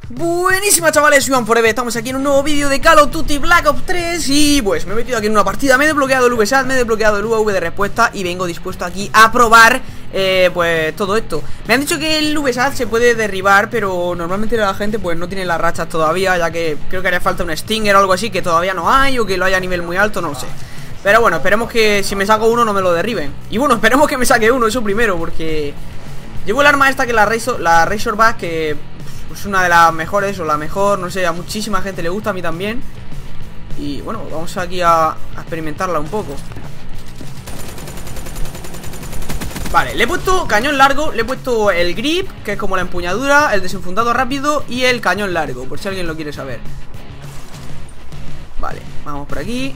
Buenísima, chavales, soy JuanForever. Estamos aquí en un nuevo vídeo de Call of Duty Black Ops 3. Y pues me he metido aquí en una partida. Me he desbloqueado el VSAT, me he desbloqueado el UAV de respuesta. Y vengo dispuesto aquí a probar pues todo esto. Me han dicho que el VSAT se puede derribar, pero normalmente la gente pues no tiene las rachas todavía, ya que creo que haría falta un Stinger o algo así, que todavía no hay, o que lo haya a nivel muy alto, no lo sé. Pero bueno, esperemos que si me saco uno no me lo derriben. Y bueno, esperemos que me saque uno, eso primero, porque llevo el arma esta que es la Razorback, que es una de las mejores, o la mejor, no sé, a muchísima gente le gusta, a mí también. Y bueno, vamos aquí a experimentarla un poco. Vale, le he puesto cañón largo, le he puesto el grip, que es como la empuñadura, el desenfundado rápido y el cañón largo, por si alguien lo quiere saber. Vale, vamos por aquí.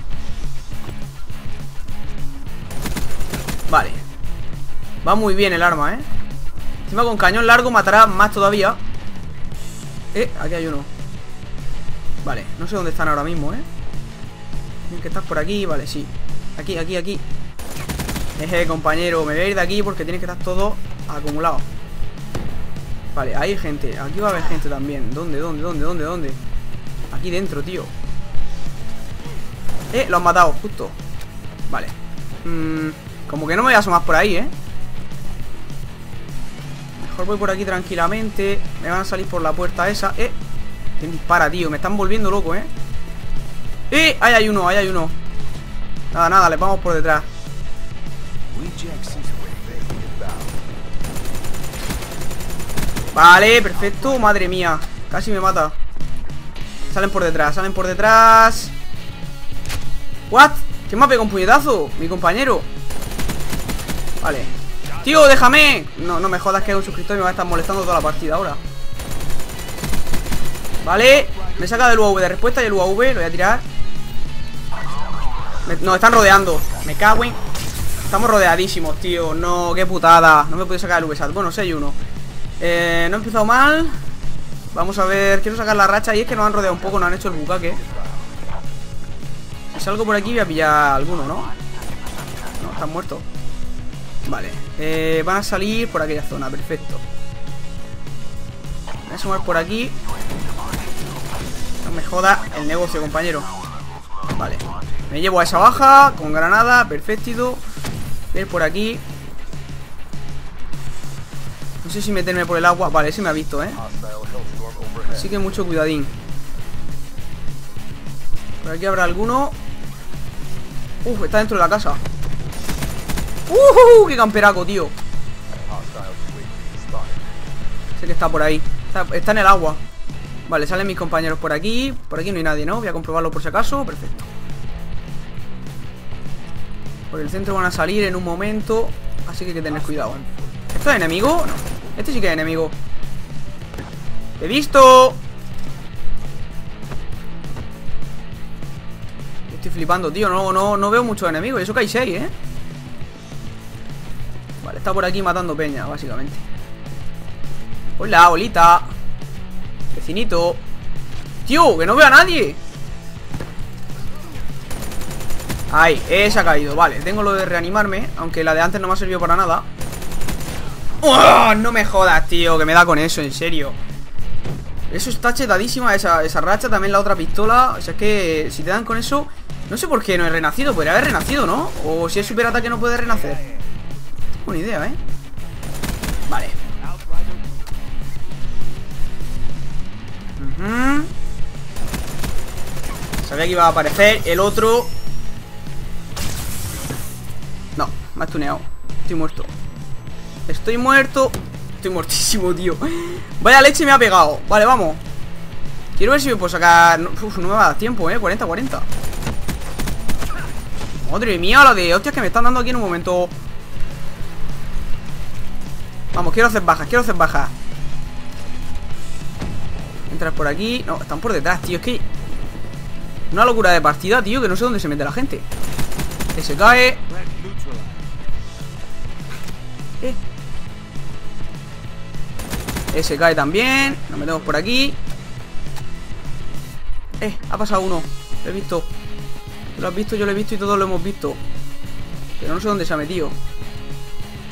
Vale, va muy bien el arma, encima con cañón largo matará más todavía. Aquí hay uno. Vale, no sé dónde están ahora mismo, Tienen que estar por aquí, vale, sí. Aquí. Compañero, me voy a ir de aquí porque tiene que estar todo acumulado. Vale, hay gente, aquí va a haber gente también. ¿Dónde? Aquí dentro, tío. Lo han matado, justo. Vale. Como que no me voy a asomar por ahí, Mejor voy por aquí tranquilamente. Me van a salir por la puerta esa. ¿Quién dispara, tío? Me están volviendo loco, ahí hay uno. Nada, le vamos por detrás. Vale, perfecto, madre mía. Casi me mata. Salen por detrás. ¿What? ¿Quién me ha pegado un puñetazo? Mi compañero. Vale. Tío, déjame. No me jodas que es un suscriptor y me va a estar molestando toda la partida ahora. Vale, me saca del UAV de respuesta y el UAV lo voy a tirar. Nos están rodeando. Me cago en... Estamos rodeadísimos, tío. No, qué putada. No me puedo sacar el VSAT. Bueno, 6-1. No he empezado mal. Vamos a ver, quiero sacar la racha. Y es que nos han rodeado un poco, nos han hecho el bucaque. Si salgo por aquí voy a pillar alguno, ¿no? No, están muertos. Vale, van a salir por aquella zona, perfecto. Voy a sumar por aquí. No me joda el negocio, compañero. Vale, me llevo a esa baja con granada, perfecto. Voy a ir por aquí. No sé si meterme por el agua. Vale, ese me ha visto, Así que mucho cuidadín. Por aquí habrá alguno. Está dentro de la casa. ¡Qué camperaco, tío! Sé que está por ahí. Está en el agua. Vale, salen mis compañeros por aquí. Por aquí no hay nadie, ¿no? Voy a comprobarlo por si acaso. Perfecto. Por el centro van a salir en un momento. Así que hay que tener cuidado. ¿Esto es enemigo? No. Este sí que es enemigo. ¡He visto! Estoy flipando, tío. No veo muchos enemigos. Y eso que hay 6, Vale, está por aquí matando peña, básicamente. Hola, bolita. Vecinito. Tío, que no veo a nadie. Ahí, ese ha caído. Vale, tengo lo de reanimarme, aunque la de antes no me ha servido para nada. ¡Oh! No me jodas, tío, que me da con eso, en serio. Eso está chetadísima, esa racha. También la otra pistola. O sea, es que si te dan con eso... No sé por qué no he renacido. Podría haber renacido, ¿no? O si es superataque no puede renacer. Buena idea, Vale. Sabía que iba a aparecer el otro. No, me ha stuneado. Estoy muerto. Estoy muertísimo, tío. Vaya leche me ha pegado. Vale, vamos. Quiero ver si me puedo sacar... No me va a dar tiempo, 40-40. Madre mía, la de hostias que me están dando aquí en un momento. Vamos, quiero hacer bajas. Entras por aquí. No, están por detrás, tío. Es que... Una locura de partida, tío, que no sé dónde se mete la gente. Que se cae. Ese cae también. Nos metemos por aquí. Ha pasado uno. Lo he visto. Tú lo has visto, yo lo he visto y todos lo hemos visto. Pero no sé dónde se ha metido.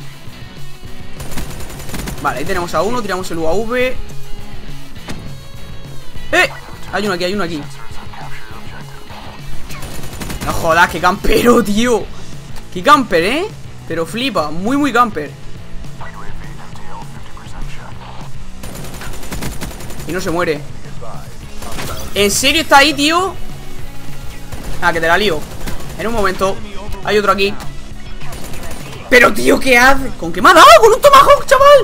Vale, ahí tenemos a uno. Tiramos el UAV. ¡Eh! Hay uno aquí, hay uno aquí. No jodas, qué campero, tío. Qué camper, ¿eh? Pero flipa, muy, muy camper. Y no se muere. ¿En serio está ahí, tío? Ah, que te la lío. En un momento. Hay otro aquí. Pero, tío, ¿qué hace? ¿Con qué me ha dado? ¡Con un tomahawk, chaval!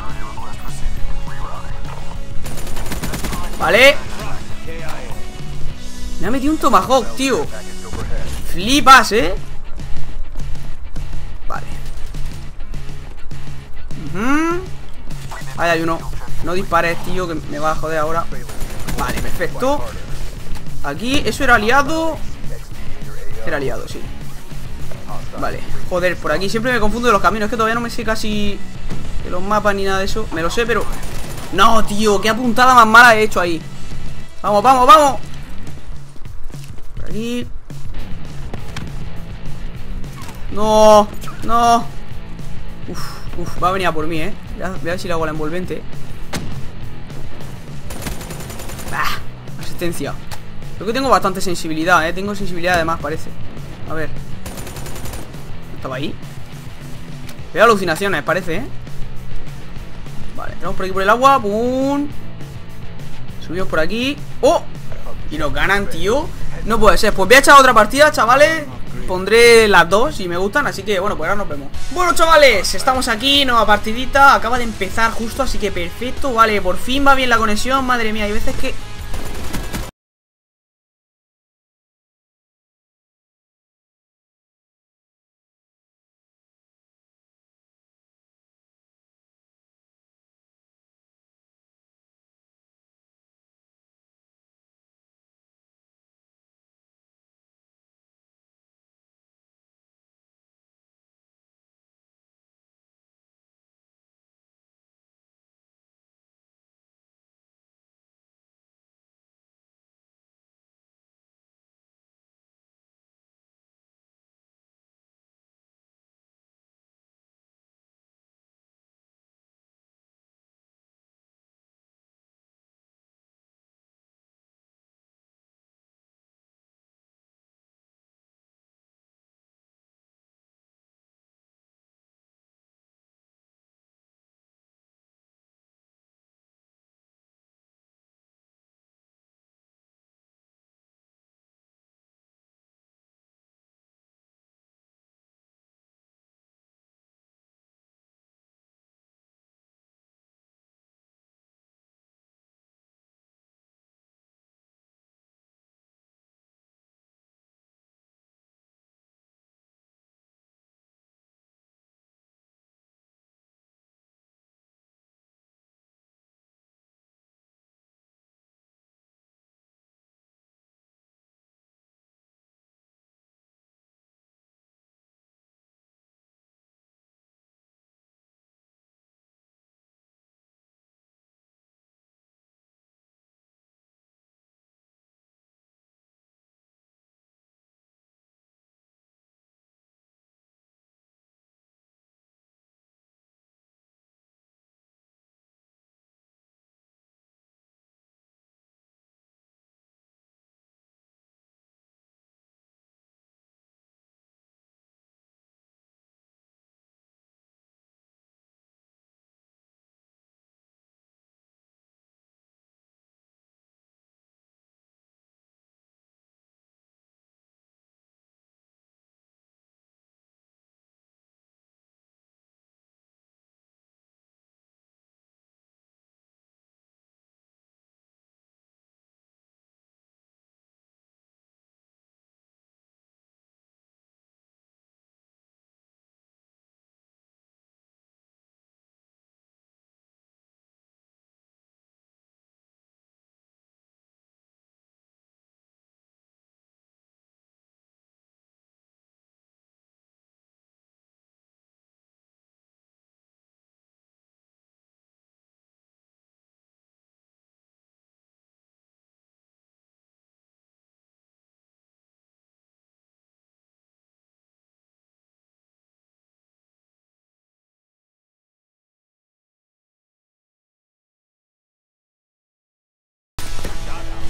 Vale. Me ha metido un tomahawk, tío. Flipas, ¿eh? Vale. Ahí hay uno. No dispares, tío, que me va a joder ahora. Vale, perfecto. Aquí, eso era aliado. Era aliado, sí. Vale, joder, por aquí siempre me confundo de los caminos. Es que todavía no me sé casi de los mapas ni nada de eso. Me lo sé, pero... No, tío, qué apuntada más mala he hecho ahí. Vamos, vamos, vamos. Por aquí. No, no. Uf, va a venir a por mí, Voy a ver si le hago la envolvente. Bah, asistencia. Creo que tengo bastante sensibilidad, tengo sensibilidad además, parece. A ver. ¿Estaba ahí? Veo alucinaciones, parece, Vale, tenemos por aquí por el agua. ¡Pum! Subimos por aquí. ¡Oh! Y nos ganan, tío. No puede ser. Pues voy a echar otra partida, chavales. Pondré las dos si me gustan. Así que, bueno, pues ahora nos vemos. Bueno, chavales, estamos aquí, nueva partidita. Acaba de empezar justo, así que perfecto. Vale, por fin va bien la conexión. Madre mía, hay veces que...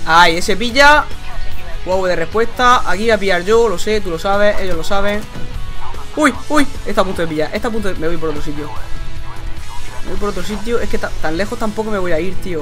Ahí, ese pilla. UAV de respuesta. Aquí voy a pillar yo, lo sé, tú lo sabes, ellos lo saben. Uy, uy, está a punto de pillar. Está a punto de... Me voy por otro sitio. Me voy por otro sitio. Es que tan lejos tampoco me voy a ir, tío.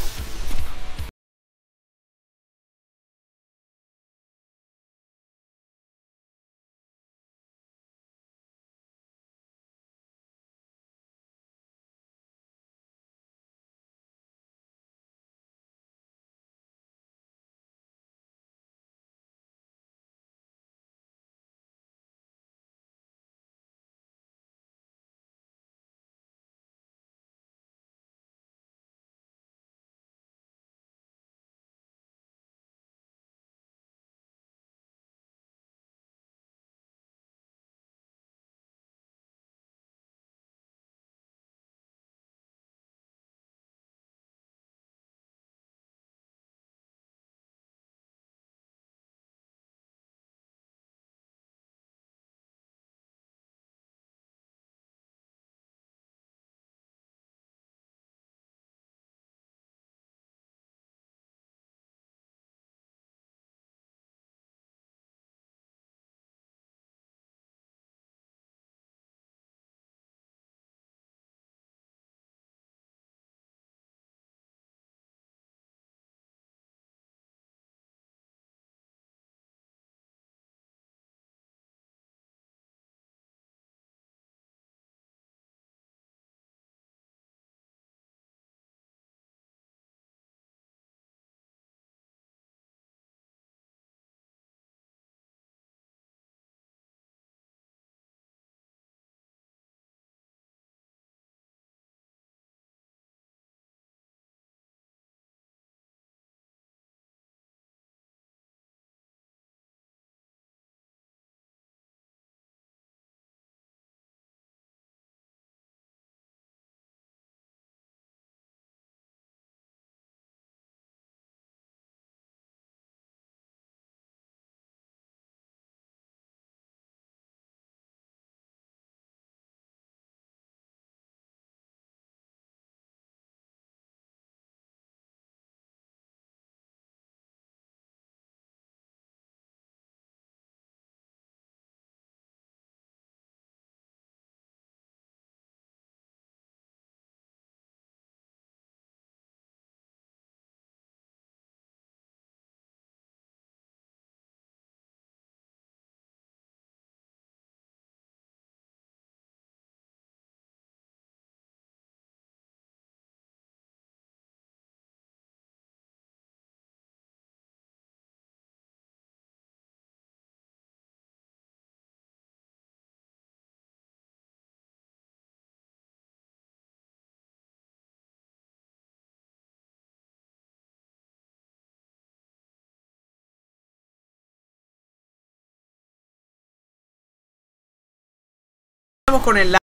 Vamos con el...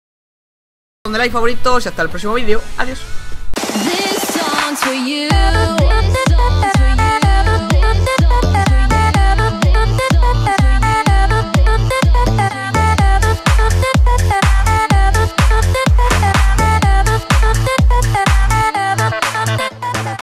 Con like, favoritos y hasta el próximo vídeo. Adiós.